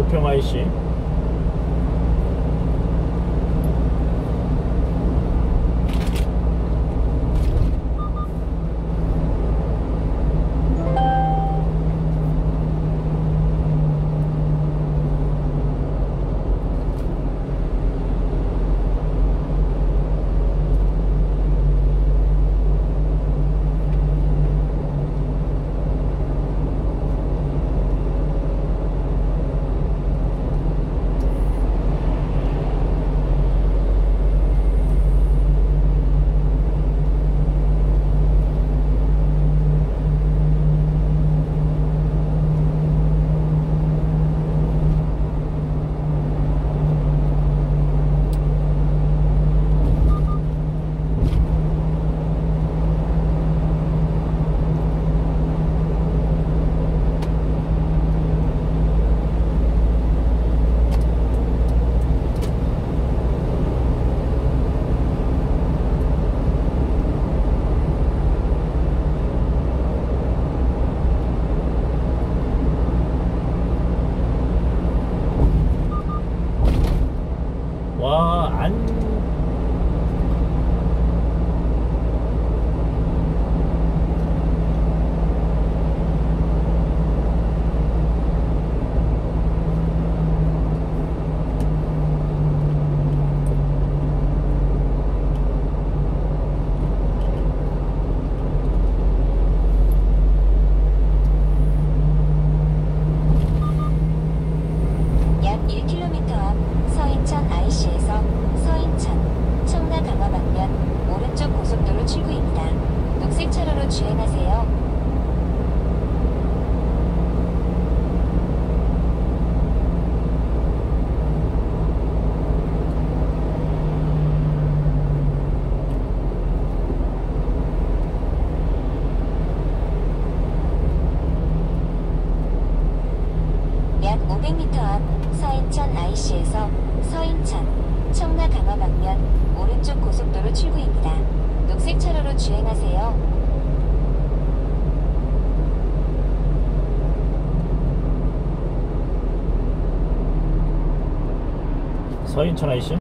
부평 IC. 와, 약 1km 앞 서인천 IC에서 서인천, 청라 강화 방면 오른쪽 고속도로 출구입니다. 녹색 차로로 주행하세요. 약 500m 앞 서인천 IC에서 서인천, 청라 강화 방면 오른쪽 고속도로 출구입니다. 녹색 차로로 주행하세요. 서인천 IC.